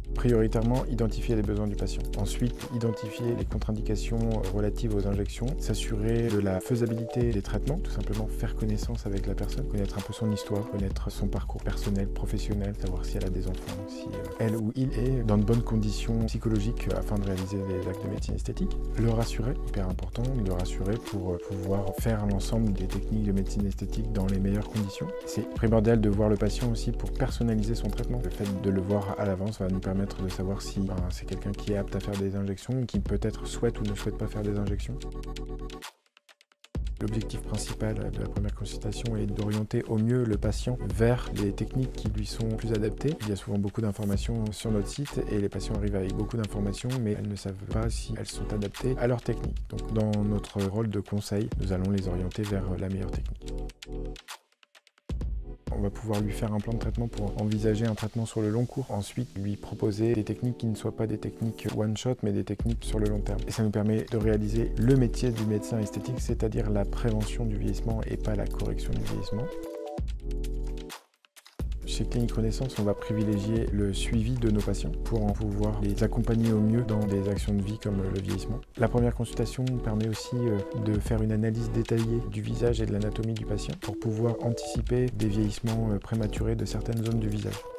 Prioritairement, identifier les besoins du patient. Ensuite, identifier les contre-indications relatives aux injections, s'assurer de la faisabilité des traitements, tout simplement faire connaissance avec la personne, connaître un peu son histoire, connaître son parcours personnel, professionnel, savoir si elle a des enfants, si elle ou il est dans de bonnes conditions psychologiques afin de réaliser les actes de médecine esthétique. Le rassurer, hyper important, le rassurer pour pouvoir faire l'ensemble des techniques de médecine esthétique dans les meilleures conditions. C'est primordial de voir le patient aussi pour personnaliser son traitement. Le fait de le voir à l'avance va nous permettre de savoir si c'est quelqu'un qui est apte à faire des injections ou qui peut-être souhaite ou ne souhaite pas faire des injections. L'objectif principal de la première consultation est d'orienter au mieux le patient vers les techniques qui lui sont plus adaptées. Il y a souvent beaucoup d'informations sur notre site et les patients arrivent avec beaucoup d'informations mais elles ne savent pas si elles sont adaptées à leur technique. Donc dans notre rôle de conseil, nous allons les orienter vers la meilleure technique. On va pouvoir lui faire un plan de traitement pour envisager un traitement sur le long cours. Ensuite, lui proposer des techniques qui ne soient pas des techniques one-shot, mais des techniques sur le long terme. Et ça nous permet de réaliser le métier du médecin esthétique, c'est-à-dire la prévention du vieillissement et pas la correction du vieillissement. Chez Clinique Renaissance, on va privilégier le suivi de nos patients pour en pouvoir les accompagner au mieux dans des actions de vie comme le vieillissement. La première consultation permet aussi de faire une analyse détaillée du visage et de l'anatomie du patient pour pouvoir anticiper des vieillissements prématurés de certaines zones du visage.